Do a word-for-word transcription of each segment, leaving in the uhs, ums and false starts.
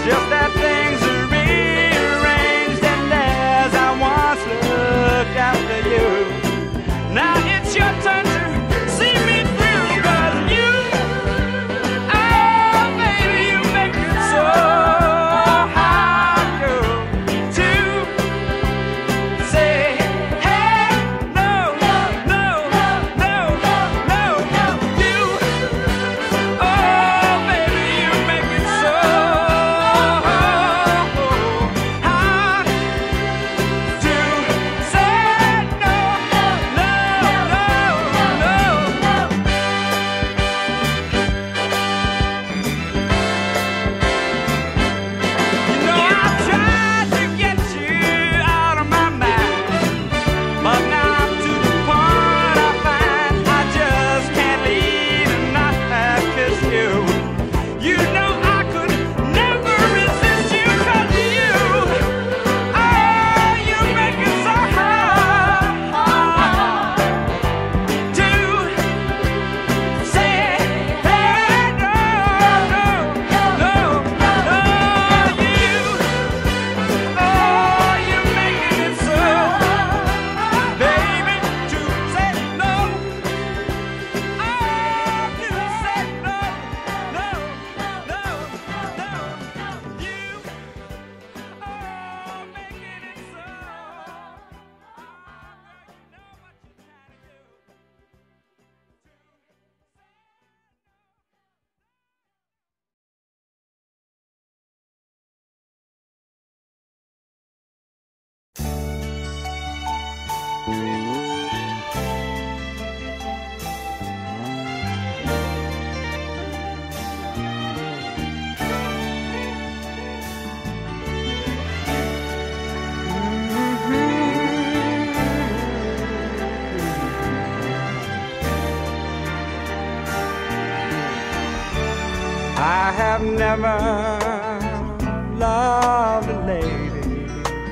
just that things are rearranged, and as I once looked after you, now it's your turn to see me through, 'cause you, oh baby, you make it so hard, girl, to say, hey, no, no, no, no, no, you, oh baby, you make it so hard to say no, no, no, no. You know I tried to get you out of my mind, but now I'm to the point I find I just can't leave and not have kissed you. You know I could never resist you, 'cause you, oh, you make it so hard to say, hey, no, no, no, no, you, oh, you making it so, baby, to say no, oh, to say no, no, no, no, you, oh, making it so. I have never loved a lady,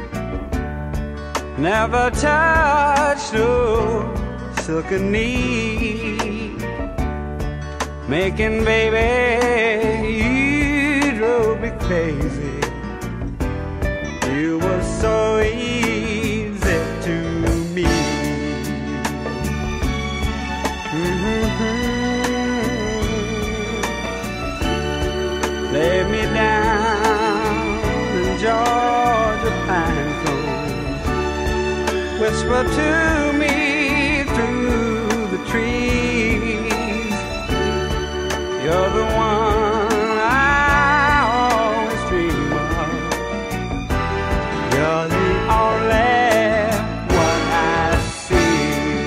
never touched no silken knee, making baby you drove me crazy. You were so easy to me. Lay me down in Georgia pine cones, whisper to me through the trees. You're the one I always dream of. You're the only one I see.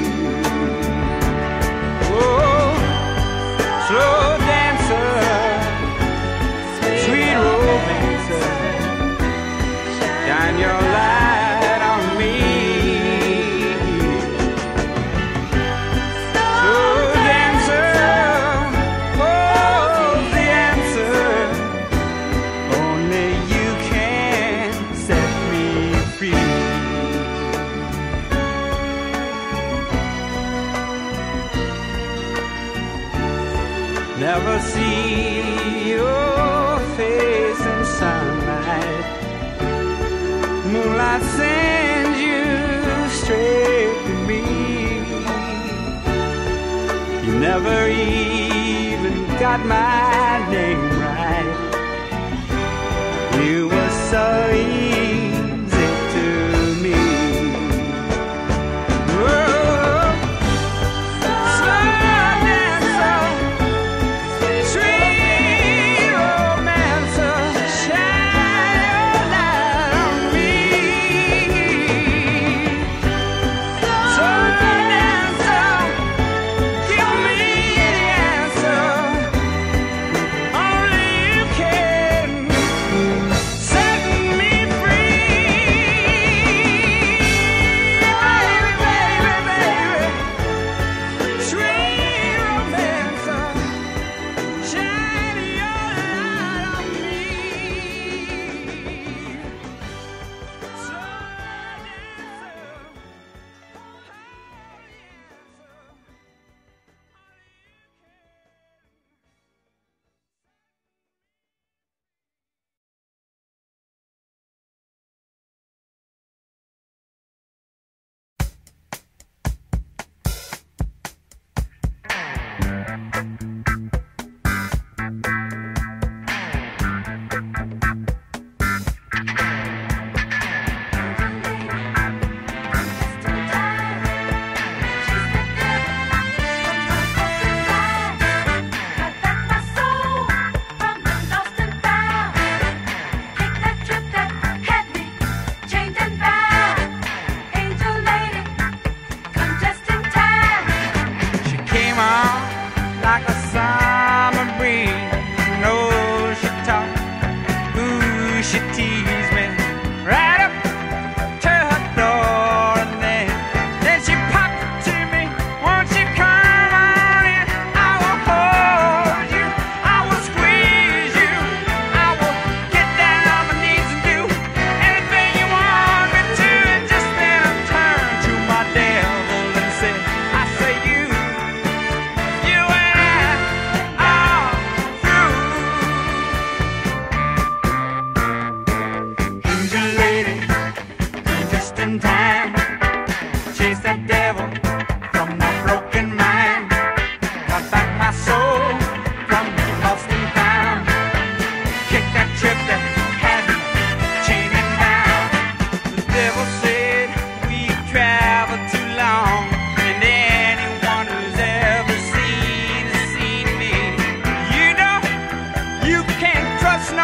Oh, slow dancer, sweet romancer, shine your light on me. Slow dancer, oh, the answer. Only you can set me free. Never see your face in sunlight. Moonlight sends you straight to me. You never even got my name right. You were so easy to me. Whoa, slow dancer, sweet romancer, shine your light on me. Slow dancer, give me the answer. Only you can say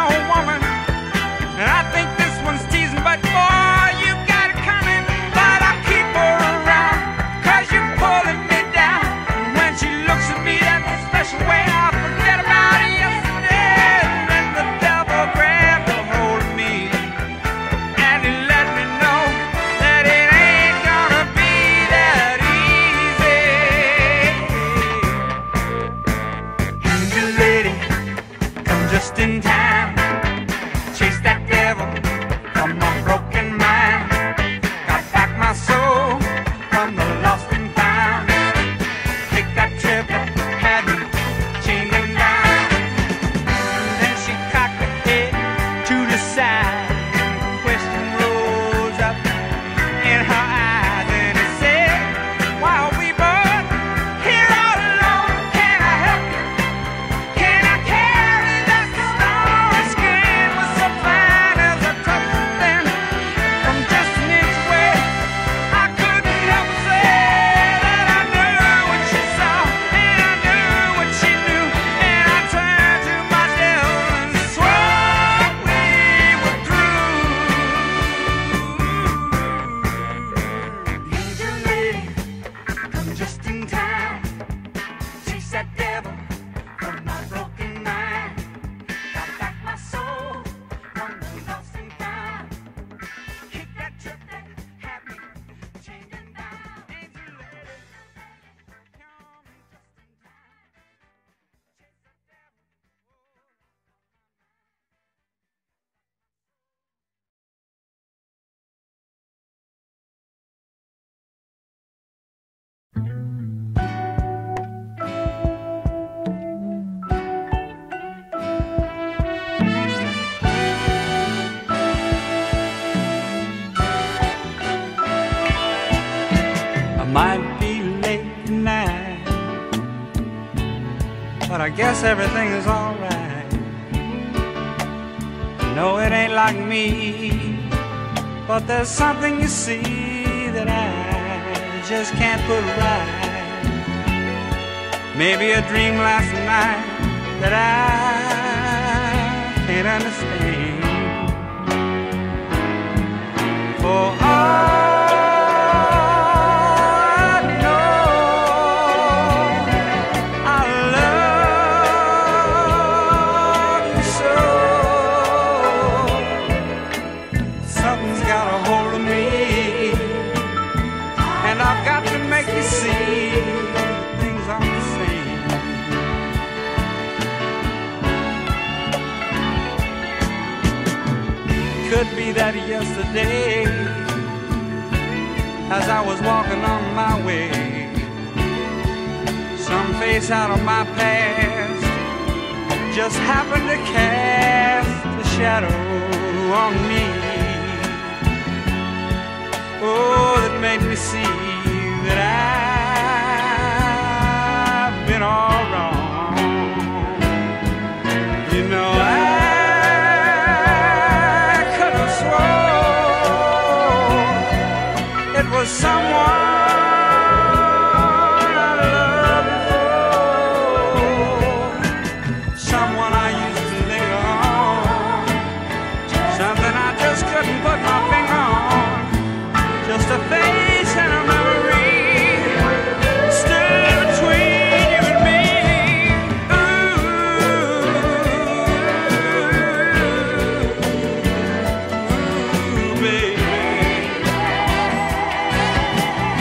old woman. And I think this one's teasing, but boy, you got it coming. But I keep her around, cause you're pulling me down. And when she looks at me that special way, I forget about yesterday. And then the devil grabbed a hold of me, and he let me know that it ain't gonna be that easy. Angel lady, come just in time. Chase that devil from my broken mind. Got back my soul from the lost and found. Take that trip that had me chained and down. And then she cocked her head to the side, and the question rose up in her eyes, and it said, why are we both here all alone? Can I help you? Can I carry that stone? Her skin was so fine as I touched it then. From just an inch away, I couldn't help but say that I knew what she saw, and I knew what she knew. And I turned to my devil and swore we were through. Angel lady, come just in time. Chase that devil from my broken mind. Got back my soul from the lost and found. Kick that trip that had me chained and bound. Angel lady, come just in I might be late tonight, but I guess everything is alright. No, it ain't like me, but there's something you see that I just can't put right. Maybe a dream last night that I can't understand. For all could be that yesterday, as I was walking on my way, some face out of my past just happened to cast a shadow on me. Oh, that made me see that I've been all wrong. You know, I was someone I loved before, someone I used to live on, something I just couldn't put my finger on, just a face and a memory stood between you and me. Ooh, ooh, baby.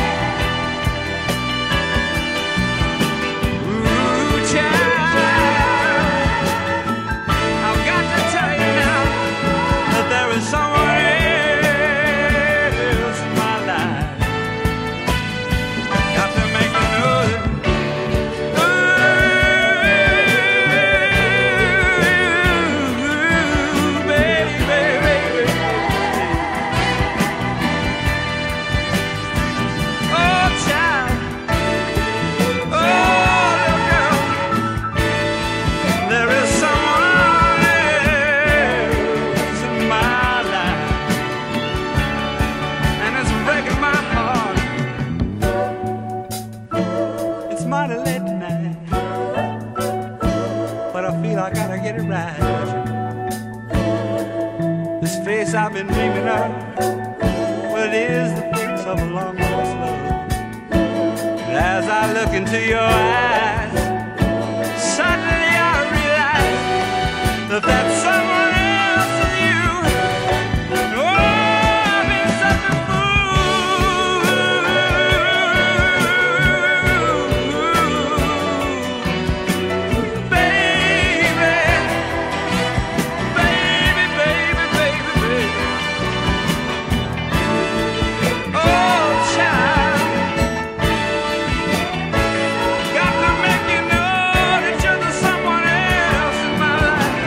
I've been dreaming of. Well, it is the face of a long lost love. And as I look into your eyes, suddenly I realize that that's someone else is you. Oh, I've been such a fool. Baby, baby, baby, baby, baby. Oh, child, got to make you know that you're the someone else in my life.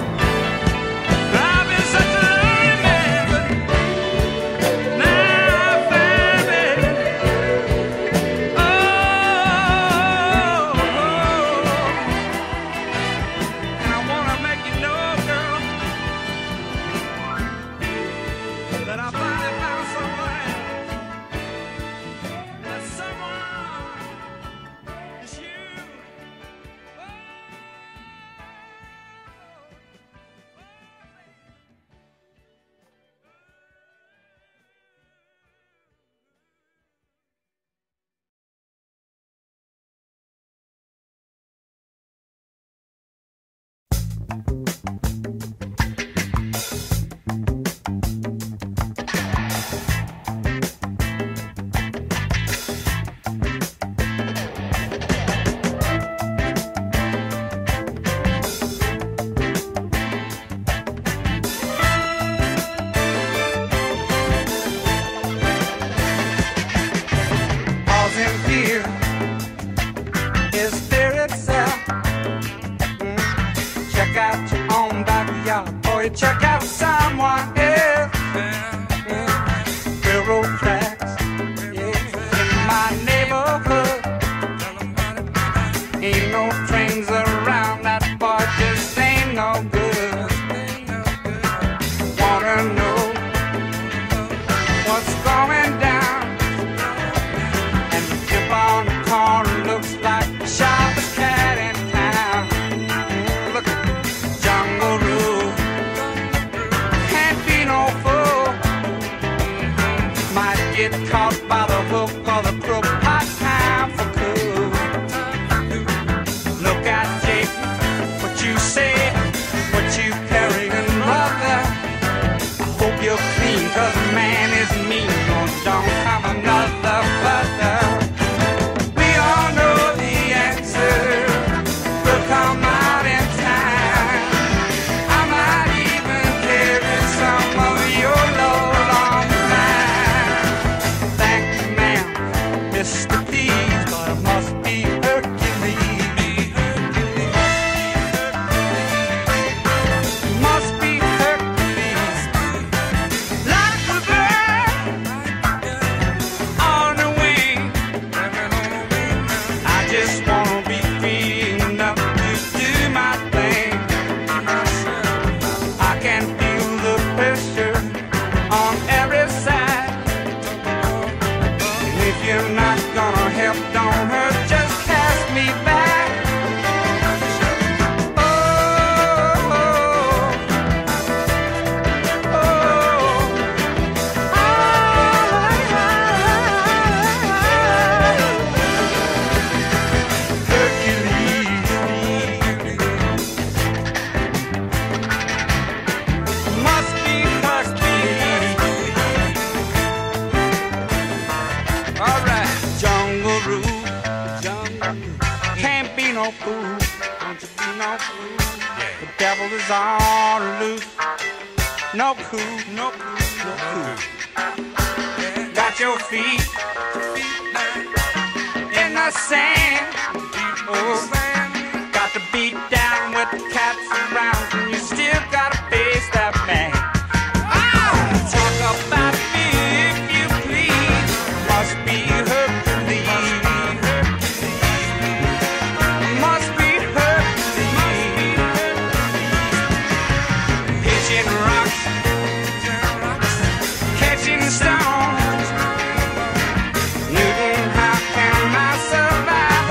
I've been such a lonely man, but now I find it. Oh, and I wanna make you know, girl, that I finally found someone else. That someone is you. All's in here is fear itself. Mm. Check out your own backyard, or you check out someone else. Mm. Railroad tracks, yeah, in my neighborhood. Ain't no trains around, that boy just ain't no good. Wanna know what's going down? And the tip on the corner looks like the sharpest cat in town. Mm, look at Jungle Rule, can't be no fool. Might get caught by the hook or the crook, hot time for cool. Look at Jake, what you say, what you carrying, brother. I hope you're clean, cause a man is mean, or don't have another brother. We all know the answer will come out in time. I might even carry some of your load on mine. Thank you, ma'am, Mister Please, but it must be Hercules. Must be Hercules. Like a bird on the wing. I just wanna be free enough to do my thing. I can feel the pressure on every side. And if you're not gonna help, don't hurt, just cast me back. Oh, oh, Hercules, must be Hercules. All right, Jungle Rule, can't be no fool, don't you be no fool. The devil is on the loose, no cool, no cool, no cool. Got your feet in the sand, oh, got to beat down with the cats around, and you still gotta face that man. Oh, talk about me if you please, must be Hercules. Must be Hercules. Hitching rocks, catching stones. Newton, how can I survive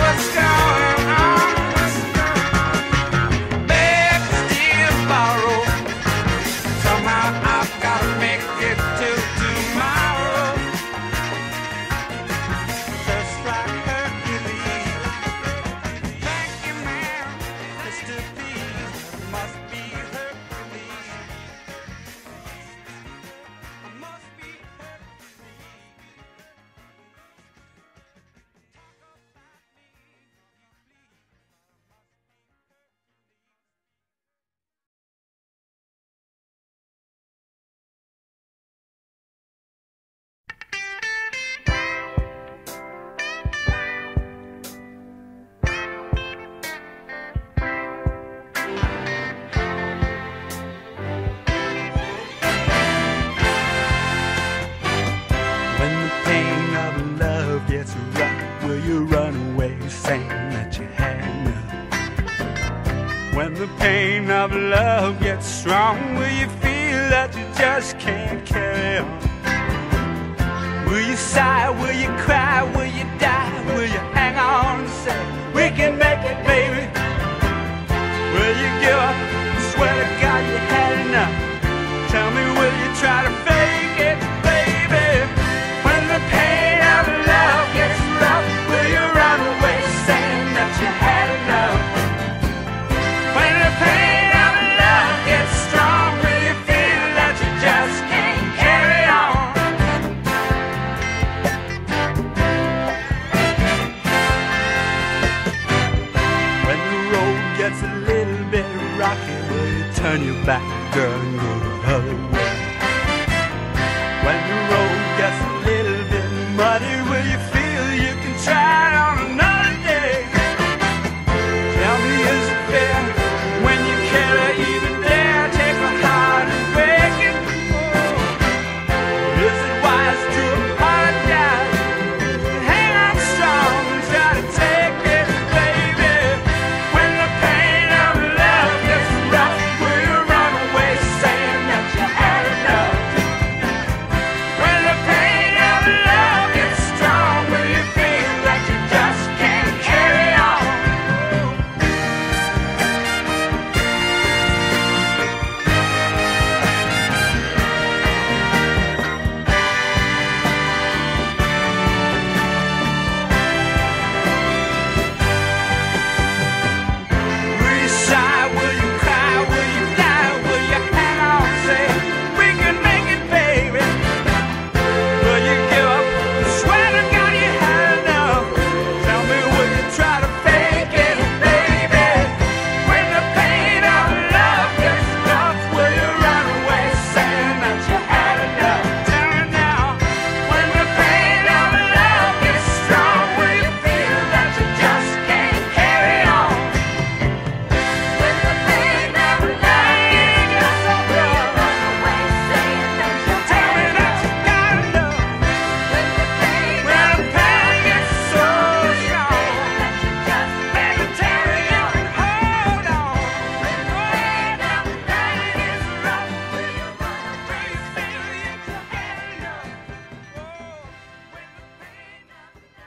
pain of love gets strong, will you feel that you just can't carry on? Will you sigh, will you cry, will you die, will you hang on and say, we can make it, baby? Will you give up? I swear to God you had enough. Tell me, will you try to fake it, baby? When the pain of love gets rough, will you run away saying that you had enough? When the pain of love gets strong, will you feel that you just can't carry on? When the road gets a little bit rocky, will you turn your back, girl, and go the other way? When the road gets a little bit muddy, will you feel you can try it on another day? Tell me, is it fair when you can't even dare take my heart and break it? Or is it wise to apologize, hang on strong and try to take it, baby? When the pain of love gets rough, will you run away saying that you had enough? When the pain of love gets strong, will you feel that you just can't carry on? Will you sigh, will you cry, will you die, will you hang on, say, we can make it, baby? Will you give up? I swear to God you had enough. Tell me, will you try to fake it, baby? When the pain of love gets rough, will you run away saying that you had enough? Tell me now. When the pain of love gets strong, will you feel that you just can't carry on? When the pain of love gets so rough, run away saying that you tell me that you got enough. When the pain when the pain gets so strong, baby, tell me you can hold on. When the pain of pain is rough, will you run away saying that you had enough? Oh, when the pain of love gets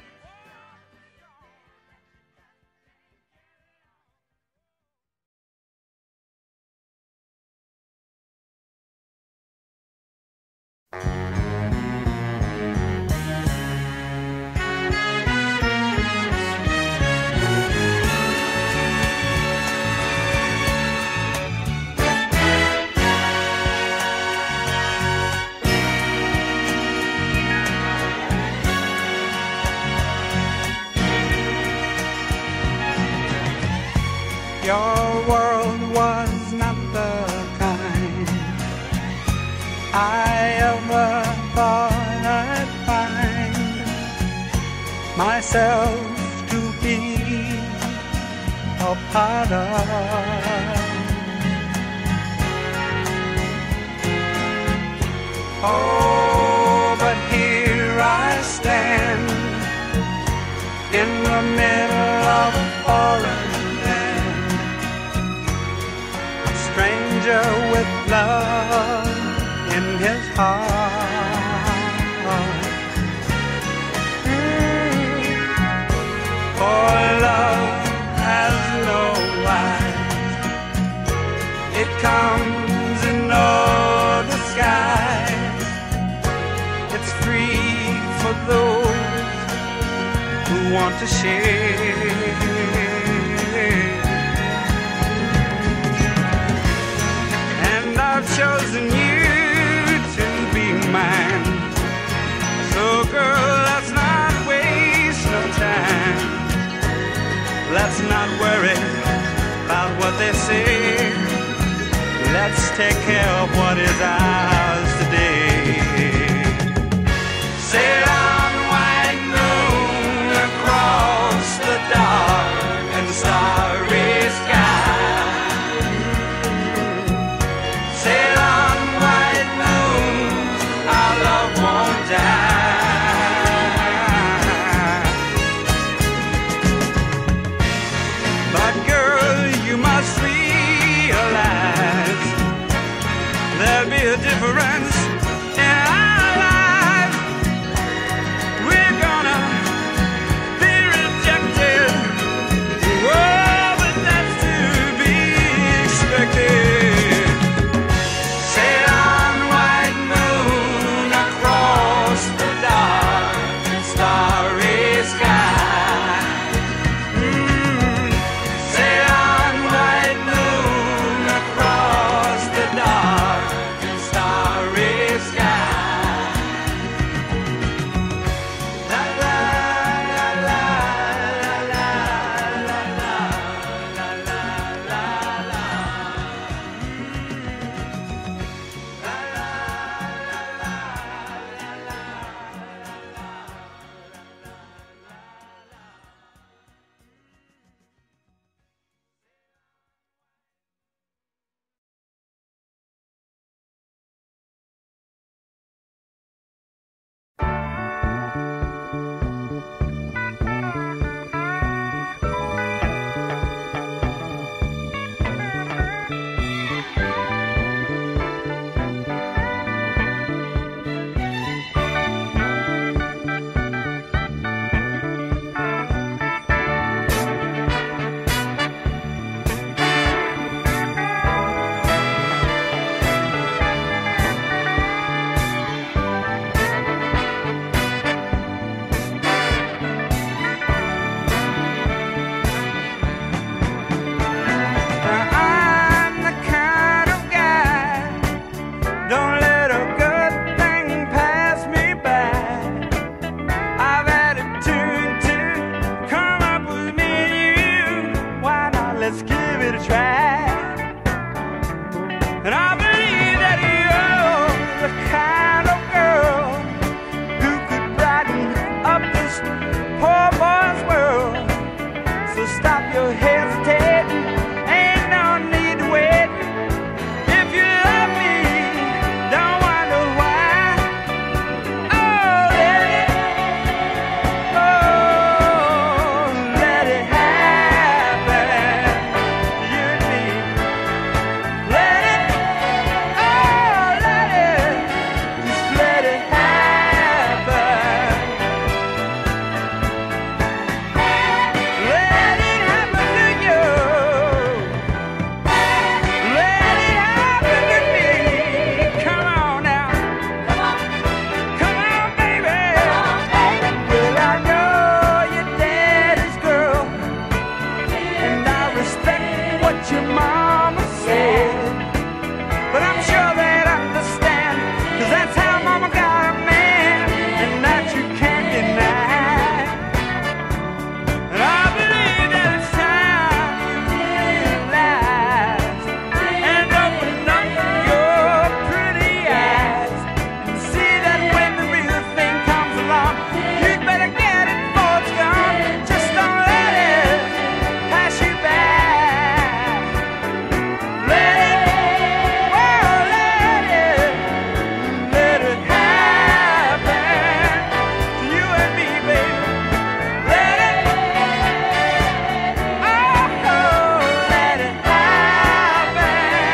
Your world was not the kind I ever thought I'd find myself to be a part of. Oh, but here I stand in the middle of a foreign land, a stranger with love in his heart. Mm. For love has no eyes, it comes in no disguise, it's free for those who want to share. And I've chosen you to be mine. So girl, let's not waste no time. Let's not worry about what they say. Let's take care of what is ours today. Sail on, white moon, across the dark and starry sky. Sail on, white moon, our love won't die. But girl, you must realize there'll be a difference in our lives. We're gonna be rejected. Oh, but that's to be expected. Sail on, white moon, across the dark and starry sky. Mm. Sail on, white moon, across the dark and starry sky. La la la la la la la la la la la. I'm the kind of guy, don't let a good thing pass me by. I've had it two and two, come up with me and you. Why not? Let's give it a try. And I believe that you're the kind of girl who could brighten up this poor boy's world. So stop your hesitating, ain't no need to wait. If you love me, don't wonder why. Oh, let it, oh, let it happen. You and me, let it, oh, let it, just let it happen. Let it happen to you. Let it happen to me. Come on now. Come on, baby. Well, I know your daddy's girl, and I respect what your mama said. But I'm sure they'd understand, 'cause that's how mama got a man, and that you can't deny. And I believe that it's time you realize and open up your pretty eyes and see that when the real thing comes along, you'd better get it before it's gone. Just don't let it pass you by. Let it, oh, let it, let it happen to you and me, baby. Let it, oh, let it happen.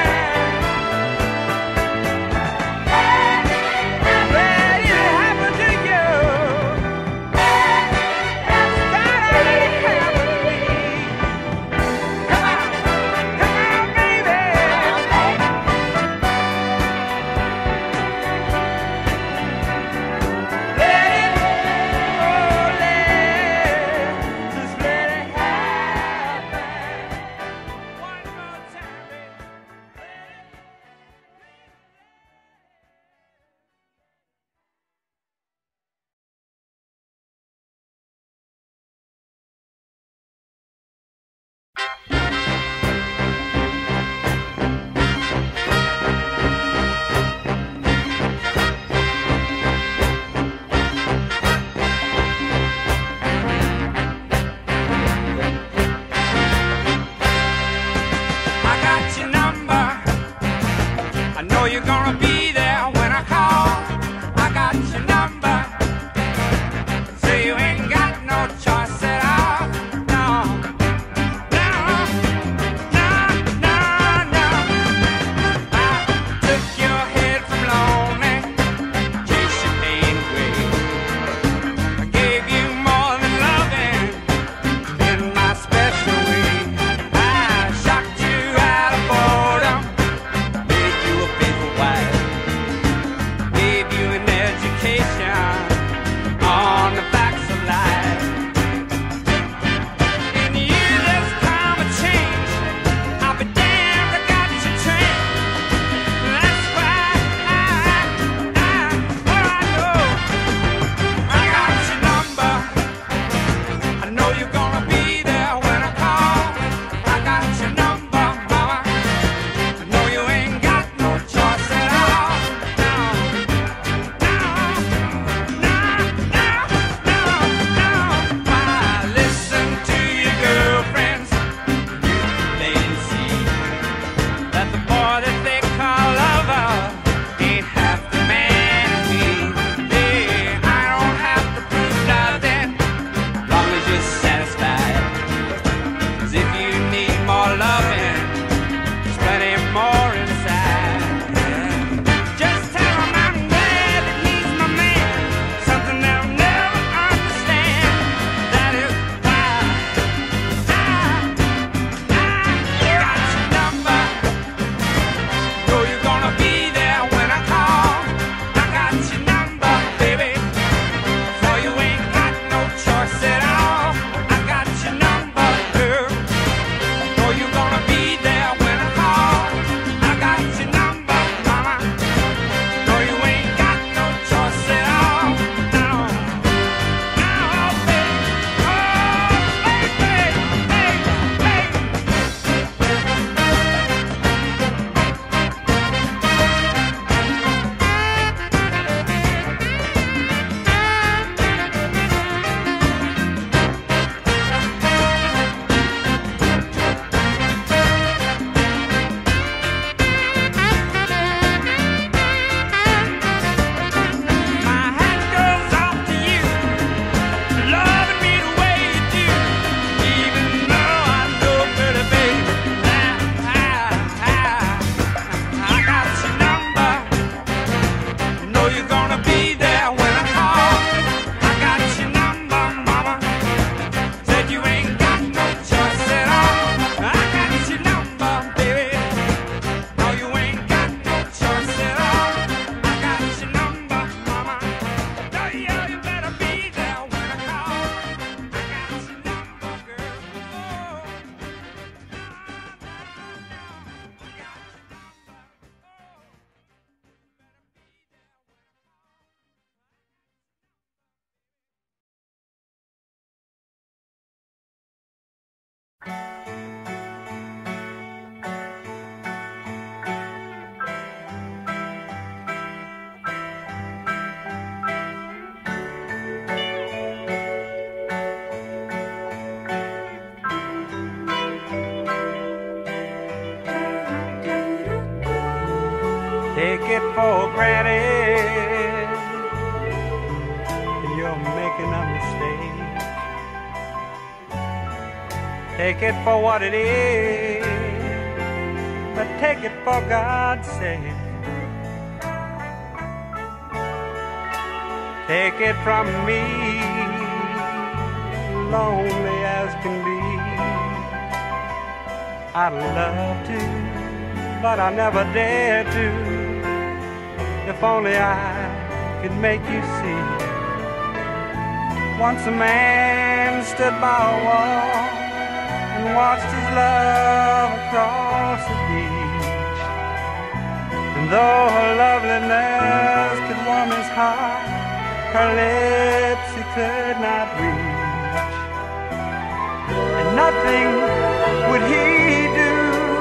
Let it happen to you. Gotta let it happen to me. Come on, come on, baby. Let it, oh, let, just let it happen. One more time, baby. I got your number. I know you're gonna be there when I call. I got your number. So you ain't got no choice at all. No, no, no, no, no. I took your it for granted. You're making a mistake. Take it for what it is, but take it for God's sake. Take it from me, lonely as can be. I'd love to, but I never dare to. If only I could make you see. Once a man stood by a wall and watched his love across the beach. And though her loveliness could warm his heart, her lips he could not reach. And nothing would he do,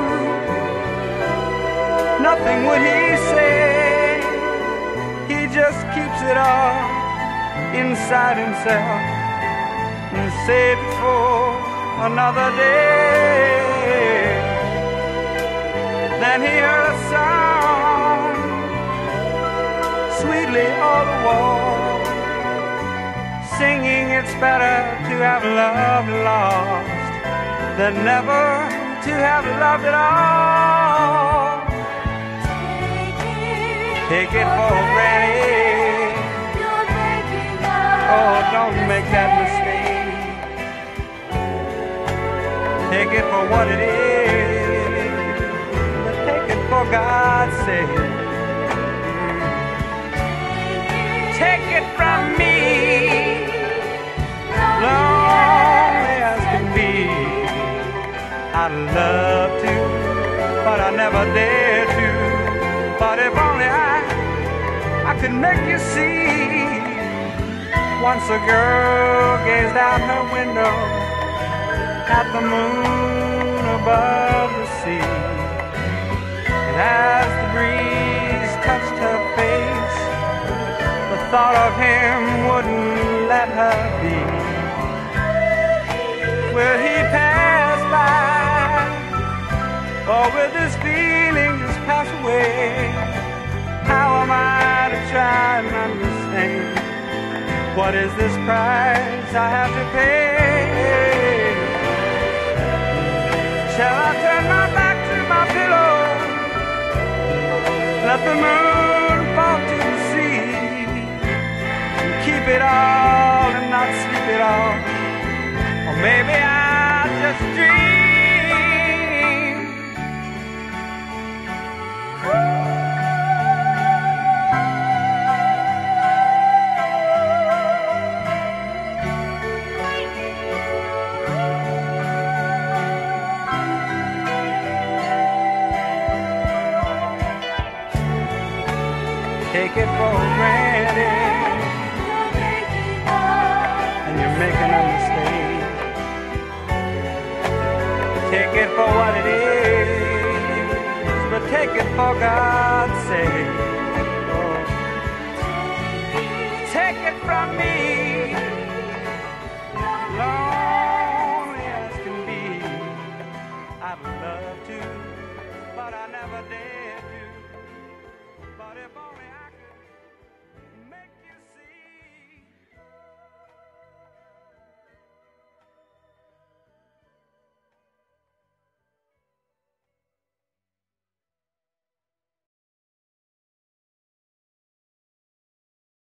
nothing would he say. He just keeps it all inside himself and saved it for another day. Then he heard a song sweetly all the wall, singing it's better to have loved lost than never to have loved at all. Take it for granted. Oh, don't make that mistake. Take it for what it is, but take it for God's sake. Take it from me, lonely as can be. I'd love to, but I never dare to. But if only I, I could make you see. Once a girl gazed out her window at the moon above the sea, and as the breeze touched her face, the thought of him wouldn't let her be. Will he pass by, or will this feeling just pass away? How am I to try and understand? What is this price I have to pay? Shall I turn my back to my pillow, let the moon fall to the sea, and keep it all and not sleep it all? Or maybe I just dream. Take it for granted, and you're making a mistake. Take it for what it is, but take it for God's sake. Oh. Take it from me, lonely as can be. I'd love to, but I never dare to. But if only